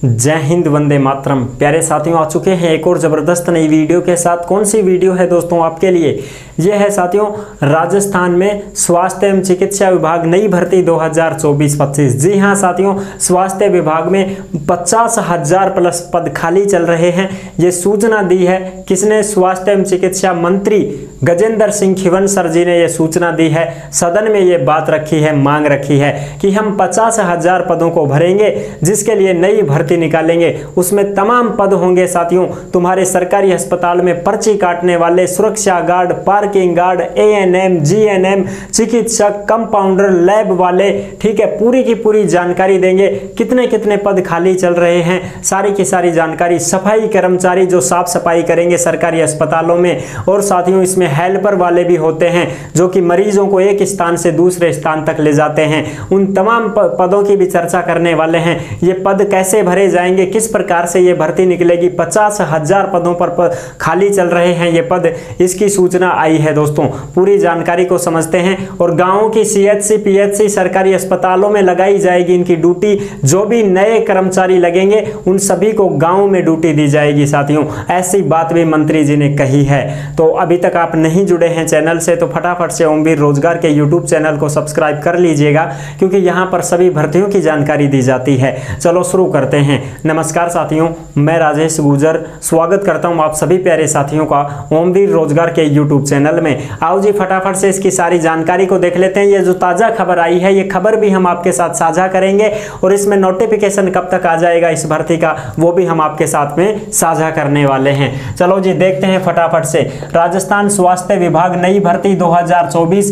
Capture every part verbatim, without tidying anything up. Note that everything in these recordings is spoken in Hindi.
जय हिंद, वंदे मातरम। प्यारे साथियों, आ चुके हैं एक और ज़बरदस्त नई वीडियो के साथ। कौन सी वीडियो है दोस्तों आपके लिए? ये है साथियों राजस्थान में स्वास्थ्य एवं चिकित्सा विभाग नई भर्ती दो हज़ार चौबीस पच्चीस। जी हाँ साथियों, स्वास्थ्य विभाग में पचास हजार प्लस पद खाली चल रहे हैं। ये सूचना दी है किसने? स्वास्थ्य एवं चिकित्सा मंत्री गजेंद्र सिंह खिवनसर जी ने ये सूचना दी है। सदन में ये बात रखी है, मांग रखी है कि हम पचास हजार पदों को भरेंगे, जिसके लिए नई भर्ती निकालेंगे। उसमें तमाम पद होंगे साथियों तुम्हारे सरकारी अस्पताल में पर्ची काटने वाले, सुरक्षा guard, parking guard, ANM, GNM, चिकित्सक, कंपाउंडर, लैब वाले। ठीक है, पूरी की पूरी जानकारी देंगे। कितने कितने पद खाली चल रहे हैं, सारी की सारी जानकारी। सफाई कर्मचारी जो साफ सफाई करेंगे सरकारी अस्पतालों में, और साथियों इसमें हेल्पर वाले भी होते हैं जो कि मरीजों को एक स्थान से दूसरे स्थान तक ले जाते हैं। उन तमाम पदों की भी चर्चा करने वाले हैं। ये पद कैसे भरे जाएंगे, किस प्रकार से ये भर्ती निकलेगी। पचास हजार पदों पर पद खाली चल रहे हैं ये पद, इसकी सूचना आई है दोस्तों। पूरी जानकारी को समझते हैं। और गांवों की सीएचसी, पीएचसी, सरकारी अस्पतालों में लगाई जाएगी इनकी ड्यूटी। जो भी नए कर्मचारी लगेंगे उन सभी को गांव में ड्यूटी दी जाएगी साथियों। ऐसी बात भी मंत्री जी ने कही है। तो अभी तक आप नहीं जुड़े हैं चैनल से तो फटाफट से ओमवीर रोजगार के यूट्यूब चैनल को सब्सक्राइब कर लीजिएगा, क्योंकि यहाँ पर सभी भर्तियों की जानकारी दी जाती है। चलो शुरू करते हैं। नमस्कार साथियों, मैं राजेश गुजर स्वागत करता हूं आप सभी प्यारे साथियों का ओमवीर रोजगार के यूट्यूब चैनल में। आओ जी फटाफट से इसकी सारी जानकारी को देख लेते हैं। ये जो ताजा खबर आई है, ये खबर भी हम आपके साथ साझा करेंगे, और इसमें नोटिफिकेशन कब तक आ जाएगा इस भर्ती का, वो भी हम आपके साथ में साझा करने वाले हैं। चलो जी देखते हैं फटाफट से। राजस्थान स्वास्थ्य विभाग नई भर्ती दो हज़ार चौबीस,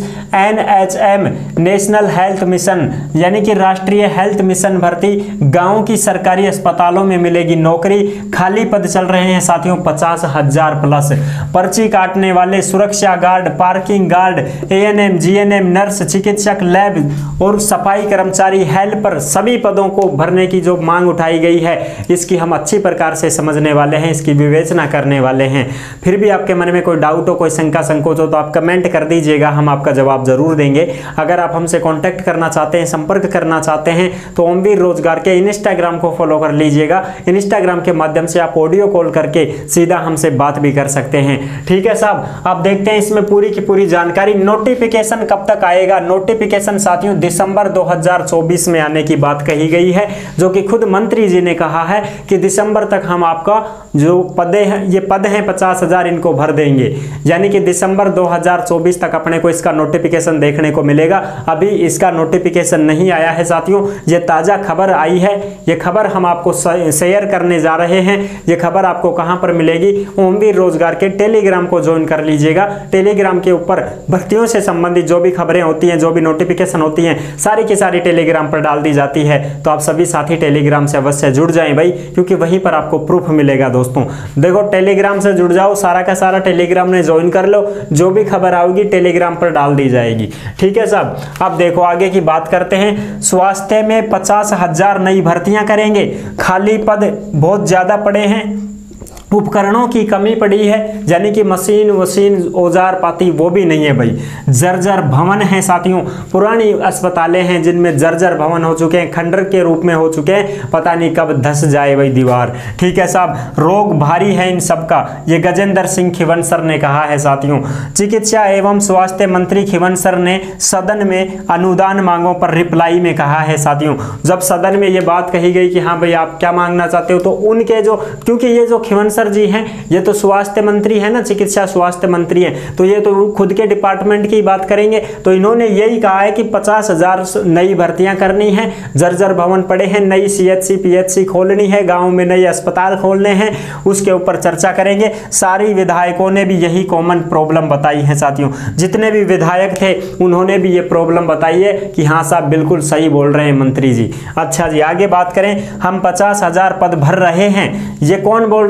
एनएचएम नेशनल हेल्थ मिशन यानी कि राष्ट्रीय हेल्थ मिशन भर्ती। गांव की सरकारी अस्पतालों में मिलेगी नौकरी। खाली पद चल रहे हैं साथियों पचास हजार प्लस। पर्ची काटने वाले, सुरक्षा guard, parking guard, ANM, GNM, nurse, चिकित्सक, लैब और सफाई कर्मचारी, हेल्पर, सभी पदों को भरने की जो मांग उठाई गई है, इसकी हम अच्छी प्रकार से समझने वाले हैं, इसकी विवेचना करने वाले हैं। फिर भी आपके मन में कोई डाउट हो, कोई शंका संकोच हो तो आप कमेंट कर दीजिएगा, हम आपका जवाब जरूर देंगे। अगर आप हमसे कांटेक्ट करना चाहते हैं, संपर्क करना चाहते हैं तो ओमवीर रोजगार के इंस्टाग्राम को फॉलो कर लीजिएगा। इंस्टाग्राम के माध्यम से आप ऑडियो कॉल करके सीधा हमसे बात भी कर सकते हैं। ठीक है साहब, आप देखते हैं इसमें पूरी की पूरी जानकारी। नोटिफिकेशन कब तक आएगा? नोटिफिकेशन साथियों दिसंबर दो हज़ार चौबीस में आने की बात कही गई है, जो कि खुद मंत्री जी ने कहा है कि दिसंबर तक हम आपका जो पदे हैं, ये पद हैं पचास हजार, इनको भर देंगे। यानी कि दिसंबर दो हज़ार चौबीस तक अपने को इसका नोटिफिकेशन देखने को मिलेगा। अभी इसका नोटिफिकेशन नहीं आया है साथियों, ये ताजा खबर आई है। ये खबर हम आपको शेयर करने जा रहे हैं। ये खबर आपको कहां पर मिलेगी? ओमवीर रोजगार के टेलीग्राम को ज्वाइन कर लीजिएगा। टेलीग्राम के ऊपर भर्तियों से संबंधित जो भी खबरें होती हैं, जो भी नोटिफिकेशन होती हैं, सारी की सारी टेलीग्राम पर डाल दी जाती है। तो आप सभी साथी टेलीग्राम से अवश्य जुड़ जाएं भाई, क्योंकि वहीं पर आपको प्रूफ मिलेगा दोस्तों। देखो टेलीग्राम से जुड़ जाओ, सारा का सारा टेलीग्राम में ज्वाइन कर लो, जो भी खबर आएगी टेलीग्राम पर डाल दी जाएगी। ठीक है साहब, अब देखो आगे की बात करते हैं। स्वास्थ्य में पचास हजार नई भर्तियां करेंगे। खाली पद बहुत ज्यादा पड़े हैं। उपकरणों की कमी पड़ी है, यानी कि मशीन वशीन औजार पाती वो भी नहीं है भाई। जर्जर भवन है साथियों, पुरानी अस्पतालें हैं जिनमें जर्जर भवन हो चुके हैं, खंडर के रूप में हो चुके हैं, पता नहीं कब धस जाए भाई दीवार। ठीक है साहब, रोग भारी है इन सबका, ये गजेंद्र सिंह खिवनसर ने कहा है साथियों। चिकित्सा एवं स्वास्थ्य मंत्री खिवनसर ने सदन में अनुदान मांगों पर रिप्लाई में कहा है साथियों। जब सदन में ये बात कही गई कि हाँ भाई आप क्या मांगना चाहते हो, तो उनके जो, क्योंकि ये जो खिवनसर जी हैं ये तो स्वास्थ्य मंत्री है ना, चिकित्सा स्वास्थ्य मंत्री हैं, तो ये तो खुद के डिपार्टमेंट की बात करेंगे। तो इन्होंने यही कहा है कि पचास हजार नई भर्तियां करनी है। जर्जर भवन पड़े हैं, नई सीएचसी पीएचसी खोलनी है, गांव में नए अस्पताल खोलने हैं, उसके ऊपर चर्चा करेंगे। सारी विधायकों ने भी यही कॉमन प्रॉब्लम बताई है साथियों। जितने भी विधायक थे उन्होंने भी ये प्रॉब्लम बताई है कि हाँ साहब बिल्कुल सही बोल रहे हैं मंत्री जी। अच्छा जी, आगे बात करें। हम पचास हजार पद भर रहे हैं, ये कौन बोल रहे हैं?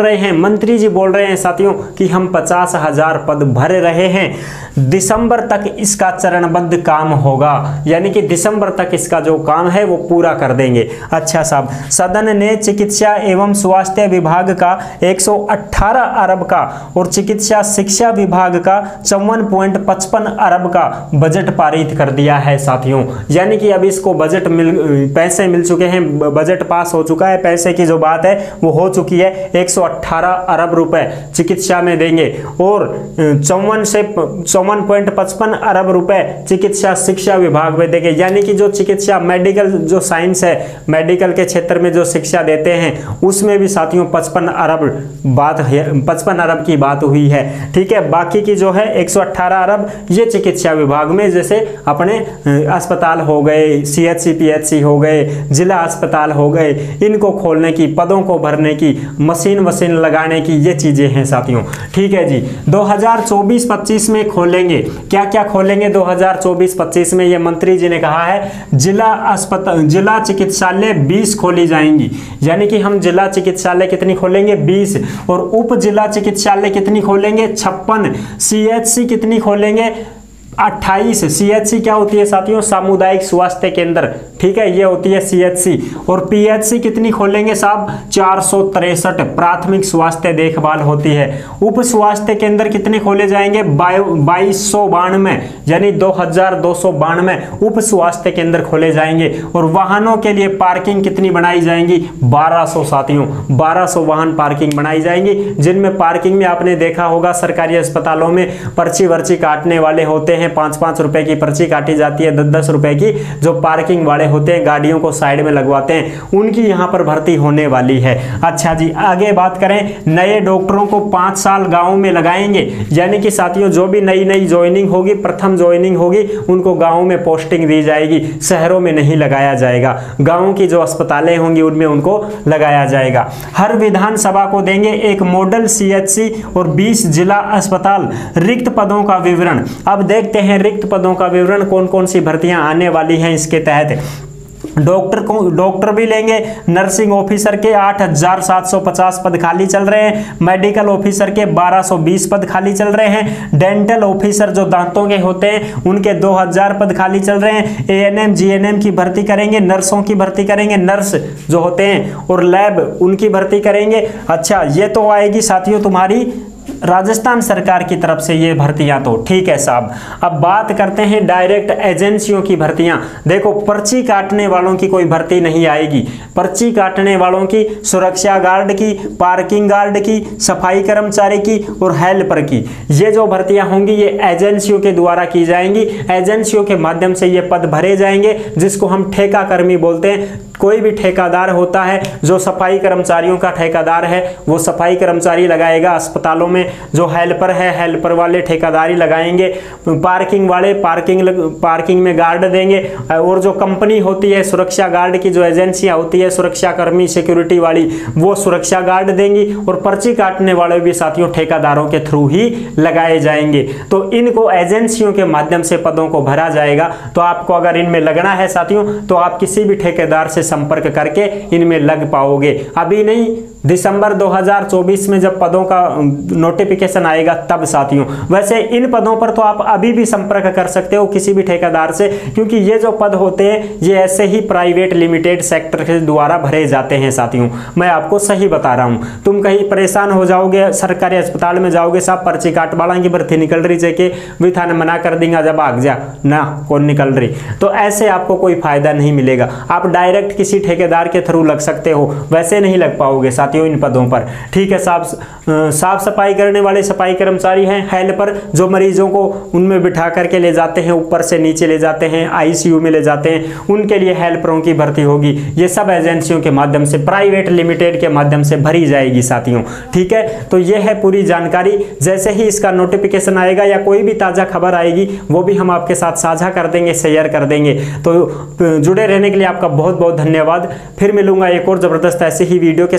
मंत्री जी बोल रहे हैं साथियों कि हम पचास हजार पद भर रहे हैं, दिसंबर तक इसका चरणबद्ध काम होगा, यानी कि दिसंबर तक इसका जो काम है वो पूरा कर देंगे। अच्छा साहब, सदन ने चिकित्सा एवं स्वास्थ्य विभाग का एक सौ अठारह अरब का और चिकित्सा शिक्षा विभाग का चौवन पॉइंट पचपन अरब का बजट पारित कर दिया है साथियों, यानी कि अब इसको बजट मिल पैसे मिल चुके हैं, बजट पास हो चुका है, पैसे की जो बात है वो हो चुकी है। एक सौ अठारह अरब रुपए चिकित्सा में देंगे और चौवन से चौवन पॉइंट पचपन अरब रुपए चिकित्सा शिक्षा विभाग में देंगे, यानी कि जो चिकित्सा मेडिकल जो साइंस है, मेडिकल के क्षेत्र में जो शिक्षा देते हैं उसमें भी साथियों पचपन अरब बात है, पचपन अरब की बात हुई है। ठीक है, बाकी की जो है एक सौ अठारह अरब ये चिकित्सा विभाग में, जैसे अपने अस्पताल हो गए, सीएचसी पीएचसी हो गए, जिला अस्पताल हो गए, इनको खोलने की, पदों को भरने की, मशीन मशीन लगाने की, ये चीजें हैं साथियों। ठीक है जी, दो हज़ार चौबीस पच्चीस में खोलेंगे, क्या क्या खोलेंगे दो हज़ार चौबीस पच्चीस में, ये मंत्री जी ने कहा है। जिला अस्पताल, जिला चिकित्सालय बीस खोली जाएंगी, यानी कि हम जिला चिकित्सालय कितनी खोलेंगे, बीस, और उप जिला चिकित्सालय कितनी खोलेंगे, छप्पन, सीएचसी कितनी खोलेंगे, अट्ठाईस। सीएचसी क्या होती है साथियों, सामुदायिक स्वास्थ्य केंद्र। ठीक है, ये होती है सीएचसी। और पीएचसी कितनी खोलेंगे साहब, चार सौ तिरसठ, प्राथमिक स्वास्थ्य देखभाल होती है। उप स्वास्थ्य केंद्र कितने खोले जाएंगे, बाईस सौ बानवे, यानी दो हजार दो सौ बानवे उप स्वास्थ्य केंद्र खोले जाएंगे। और वाहनों के लिए पार्किंग कितनी बनाई जाएंगी, बारह सौ साथियों, बारह सौ वाहन पार्किंग बनाई जाएंगी, जिनमें पार्किंग में आपने देखा होगा सरकारी अस्पतालों में पर्ची वर्ची काटने वाले होते हैं, पांच पांच रुपए की पर्ची काटी जाती है, दस दस रुपए की, जो पार्किंग वाले होते हैं गाड़ियों को साइड में लगवाते हैं, उनकी यहां पर भर्ती होने वाली है। अच्छा जी, आगे बात करें, नए डॉक्टरों को पांच साल गांव में लगाएंगे, यानी कि साथियों जो भी नई नई ज्वाइनिंग होगी, प्रथम ज्वाइनिंग होगी, उनको गांव में पोस्टिंग दी जाएगी, शहरों में नहीं लगाया जाएगा, गांव की जो अस्पतालें होंगी उनमें उनको लगाया जाएगा। हर विधानसभा को देंगे एक मॉडल सीएचसी और बीस जिला अस्पताल। रिक्त पदों का विवरण, अब देखते हैं रिक्त पदों का विवरण, कौन कौन सी भर्तियां आने वाली हैं इसके तहत। डॉक्टर को डॉक्टर भी लेंगे, नर्सिंग ऑफिसर के आठ हजार सात सौ पचास पद खाली चल रहे हैं, मेडिकल ऑफिसर के बारह सौ बीस पद खाली चल रहे हैं, डेंटल ऑफिसर जो दांतों के होते हैं उनके दो हजार पद खाली चल रहे हैं, एएनएम जीएनएम की भर्ती करेंगे, नर्सों की भर्ती करेंगे, नर्स जो होते हैं, और लैब उनकी भर्ती करेंगे। अच्छा, ये तो आएगी साथियों तुम्हारी राजस्थान सरकार की तरफ से ये भर्तियां, तो ठीक है साहब। अब बात करते हैं डायरेक्ट एजेंसियों की भर्तियां। देखो, पर्ची काटने वालों की कोई भर्ती नहीं आएगी, पर्ची काटने वालों की, सुरक्षा गार्ड की, पार्किंग गार्ड की, सफाई कर्मचारी की और हेल्पर की, ये जो भर्तियां होंगी ये एजेंसियों के द्वारा की जाएंगी। एजेंसियों के माध्यम से ये पद भरे जाएंगे, जिसको हम ठेका कर्मी बोलते हैं। कोई भी ठेकादार होता है जो सफाई कर्मचारियों का ठेकादार है, वो सफाई कर्मचारी लगाएगा अस्पतालों में, जो हेल्पर है हेल्पर वाले ठेकेदारी लगाएंगे, पार्किंग वाले पार्किंग पार्किंग में गार्ड देंगे, और जो कंपनी होती है सुरक्षा गार्ड की, जो एजेंसियां होती है सुरक्षा कर्मी सिक्योरिटी वाली, वो सुरक्षा गार्ड देंगी। और पर्ची काटने वाले भी साथियों ठेकेदारों के थ्रू ही लगाए जाएंगे। तो इनको एजेंसियों के माध्यम से पदों को भरा जाएगा। तो आपको अगर इनमें लगना है साथियों, तो आप किसी भी ठेकेदार से संपर्क करके इनमें लग पाओगे। अभी नहीं, दिसंबर दो हज़ार चौबीस में जब पदों का नोटिफिकेशन आएगा तब साथियों। वैसे इन पदों पर तो आप अभी भी संपर्क कर सकते हो किसी भी ठेकेदार से, क्योंकि ये जो पद होते हैं ये ऐसे ही प्राइवेट लिमिटेड सेक्टर के द्वारा भरे जाते हैं साथियों। मैं आपको सही बता रहा हूँ। तुम कहीं परेशान हो जाओगे, सरकारी अस्पताल में जाओगे, साहब पर्ची काट वाला की भर्ती निकल रही चाहिए, भी थाने मना कर देंगे, जब आग जा ना कौन निकल रही, तो ऐसे आपको कोई फायदा नहीं मिलेगा। आप डायरेक्ट किसी ठेकेदार के थ्रू लग सकते हो, वैसे नहीं लग पाओगे साथियों इन पदों पर। ठीक है, साफ साफ सफाई करने वाले सफाई कर्मचारी हैं, हेल्पर जो मरीजों को उनमें बिठा करके ले जाते हैं, ऊपर से नीचे ले जाते हैं, आईसीयू में ले जाते हैं, उनके लिए हेल्परों की भर्ती होगी। ये सब एजेंसियों के माध्यम से, प्राइवेट लिमिटेड के माध्यम से भरी जाएगी साथियों। ठीक है, तो ये है पूरी जानकारी। जैसे ही इसका नोटिफिकेशन आएगा या कोई भी ताजा खबर आएगी वो भी हम आपके साथ साझा कर देंगे, शेयर कर देंगे। तो जुड़े रहने के लिए आपका बहुत बहुत धन्यवाद। फिर मिलूंगा एक और जबरदस्त ऐसे ही वीडियो के साथ।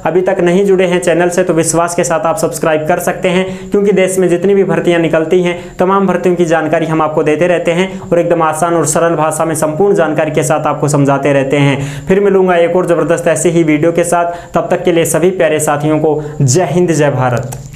अभी तक नहीं जुड़े हैं चैनल से तो विश्वास के साथ आप सब्सक्राइब कर सकते हैं, क्योंकि देश में जितनी भी भर्तियां निकलती हैं तमाम भर्तियों की जानकारी हम आपको देते रहते हैं और एकदम आसान और सरल भाषा में संपूर्ण जानकारी के साथ आपको समझाते रहते हैं। फिर मिलूंगा एक और जबरदस्त ऐसे ही वीडियो के साथ, तब तक के लिए सभी प्यारे साथियों को जय हिंद जय भारत।